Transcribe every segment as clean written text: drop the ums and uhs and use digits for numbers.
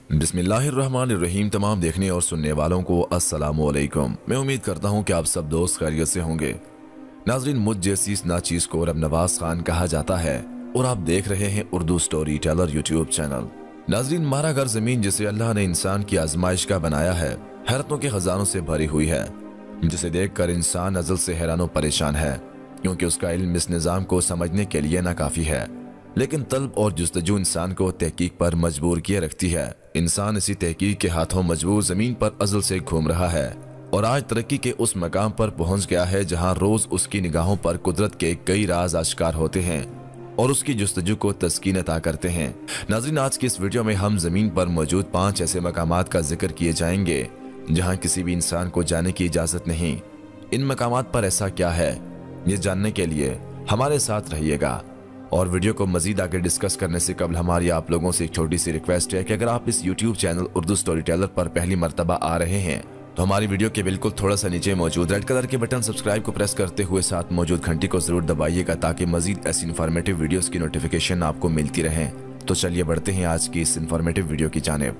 बिस्मिल्लाहिर्रहमानिर्रहीम। तमाम देखने और सुनने वालों को अस्सलामु अलैकुम। मैं उम्मीद करता हूँ कि आप सब दोस्त खैरियत से होंगे। नाजरीन, मुझ जैसी इस नाचीज को रब नवाज खान कहा जाता है और आप देख रहे हैं Urdu story teller YouTube channel. नाजरीन, हमारा घर जमीन जिसे अल्लाह ने इंसान की आजमाइश का बनाया है, हैरतों के खजानों से भरी हुई है, जिसे देखकर इंसान अज़ल से हैरान और परेशान है, क्योंकि उसका इल्म इस निज़ाम को समझने के लिए नाकाफी है। लेकिन तलब और जुस्तजू इंसान को तहकीक पर मजबूर किए रखती है। इंसान इसी तहकीक के हाथों मजबूर जमीन पर अज़ल से घूम रहा है और आज तरक्की के उस मकाम पर पहुंच गया है जहां रोज उसकी निगाहों पर कुदरत के कई राज आश्कार होते हैं और उसकी जुस्तजू को तस्कीन अता करते हैं। नाज़रीन, आज की इस वीडियो में हम जमीन पर मौजूद 5 ऐसे मकामात का जिक्र किए जाएंगे जहां किसी भी इंसान को जाने की इजाजत नहीं। इन मकामात पर ऐसा क्या है, ये जानने के लिए हमारे साथ रहिएगा। और वीडियो को मजीद आगे डिस्कस करने से कबल हमारी आप लोगों से एक छोटी सी रिक्वेस्ट है कि अगर आप इस YouTube channel Urdu story teller पर पहली मर्तबा आ रहे हैं तो हमारी वीडियो के बिल्कुल थोड़ा सा नीचे मौजूद रेड कलर के बटन सब्सक्राइब को प्रेस करते हुए साथ मौजूद घंटी को जरूर दबाइएगा ताकि मजीद ऐसी इन्फॉर्मेटिव वीडियोस की नोटिफिकेशन आपको मिलती रहे। तो चलिए बढ़ते हैं आज की इस इन्फॉर्मेटिव वीडियो की जानिब।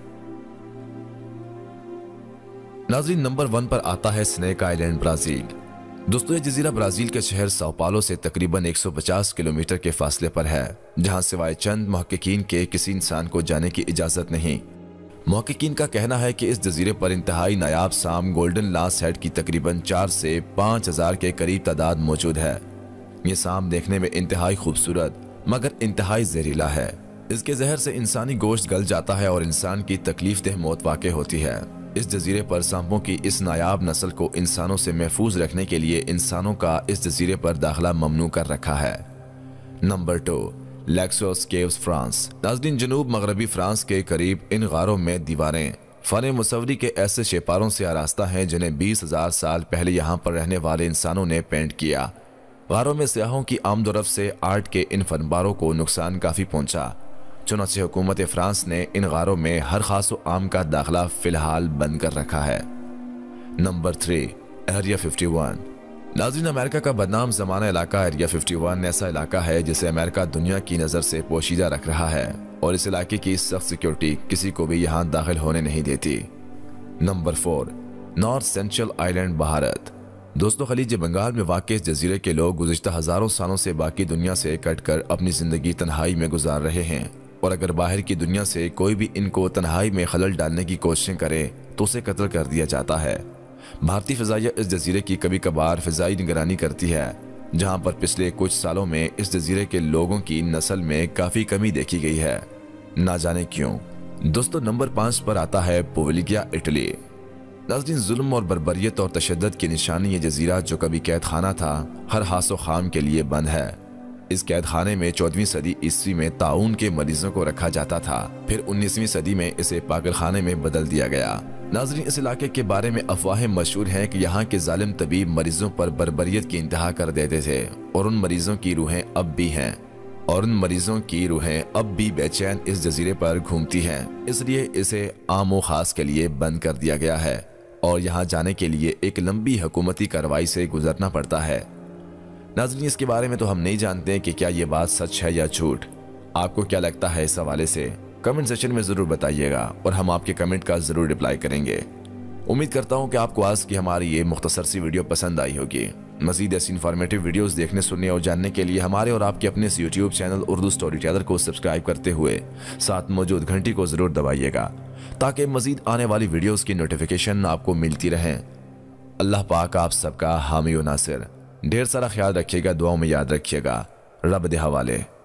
नाज़रीन, नंबर 1 पर आता है स्नेक आइलैंड, ब्राजील। दोस्तों, ये जजीरा ब्राजील के शहर साओ पालो से तकरीबन 150 किलोमीटर के फासले पर है, जहां सिवाय चंद मुहक्किकीन के किसी इंसान को जाने की इजाजत नहीं। मुहक्किकीन का कहना है कि इस जजीरे पर इंतहाई नायाब सांप गोल्डन लांस हेड की तकरीबन 4 से 5 हजार के करीब तादाद मौजूद है। ये सांप देखने में इंतहाई खूबसूरत मगर इंतहाई जहरीला है। इसके जहर से इंसानी गोश्त गल जाता है और इंसान की तकलीफदेह मौत वाक़ई होती है। इस जजीरे पर सांपों की इस नायाब नस्ल को इंसानों से महफूज रखने के लिए इंसानों का इस जजीरे पर दाखिला ममनू कर रखा है। Number 2, Lascaux caves, France. नाज़रीन, जनूब मगरबी फ्रांस के करीब इन गारों में दीवारें फन मुसव्वरी के ऐसे शेपारों से आरास्ता हैं जिन्हें 20,000 साल पहले यहाँ पर रहने वाले इंसानों ने पेंट किया। गारों में सियाहों की आमदोरफ्त से आर्ट के इन फनबारों को नुकसान काफ़ी पहुँचा। चुनांचे हुकूमत फ्रांस ने इन गारों में हर खास व आम का दाखिला फिलहाल बंद कर रखा है। Number 3, area 51। नाज़रीन, अमेरिका का बदनाम ज़माना इलाका एरिया 51 ऐसा इलाका है जिसे अमेरिका दुनिया की नज़र से पोशीदा रख रहा है और इस इलाके की सख्त सिक्योरिटी किसी को भी यहाँ दाखिल होने नहीं देती। Number 4, north central island, Bharat. दोस्तों, खलीज बंगाल में वाक़ इस जजीरे के लोग गुज़िश्ता हज़ारों सालों से बाकी दुनिया से कट कर अपनी ज़िंदगी तन्हाई में गुजार रहे हैं और अगर बाहर की दुनिया से कोई भी इनको तन्हाई में खलल डालने की कोशिशें करे तो उसे कत्ल कर दिया जाता है। भारतीय फ़िज़ाइया इस जजीरे की कभी कभार फ़िज़ाई निगरानी करती है, जहां पर पिछले कुछ सालों में इस जजीरे के लोगों की नस्ल में काफ़ी कमी देखी गई है, ना जाने क्यों। दोस्तों, नंबर 5 पर आता है पुवलिगिया, इटली। नाज़रीन, जुल्म और बर्बरियत और तशद्दुद की निशानी ये जजीरा जो कभी कैद खाना था, हर हासो खाम के लिए बंद है। इस कैद खाने में 14वीं सदी ईस्वी में ताउन के मरीजों को रखा जाता था, फिर 19वीं सदी में इसे पागल खाने में बदल दिया गया। नाज़रीन, इस इलाके के बारे में अफवाहें मशहूर हैं कि यहाँ के जालिम तबीब मरीजों पर बर्बरियत की इंतहा कर देते थे और उन मरीजों की रूहें अब भी बेचैन इस जजीरे पर घूमती हैं। इसलिए इसे आम व खास के लिए बंद कर दिया गया है और यहाँ जाने के लिए एक लंबी हुकूमती कार्रवाई से गुजरना पड़ता है। नाज़रीन, इसके बारे में तो हम नहीं जानते कि क्या ये बात सच है या झूठ। आपको क्या लगता है इस हवाले से? कमेंट सेक्शन में ज़रूर बताइएगा और हम आपके कमेंट का ज़रूर रिप्लाई करेंगे। उम्मीद करता हूँ कि आपको आज की हमारी ये मुख्तसर सी वीडियो पसंद आई होगी। मज़ीद ऐसी इन्फॉर्मेटिव वीडियोस देखने, सुनने और जानने के लिए हमारे और आपके अपने इस YouTube channel Urdu story teller को सब्सक्राइब करते हुए साथ मौजूद घंटी को ज़रूर दबाइएगा ताकि मज़ीद आने वाली वीडियोज़ की नोटिफिकेशन आपको मिलती रहें। अल्लाह पाक आप सबका हामी व नासिर। ढेर सारा ख्याल रखिएगा, दुआओं में याद रखिएगा। रब दे हवाले।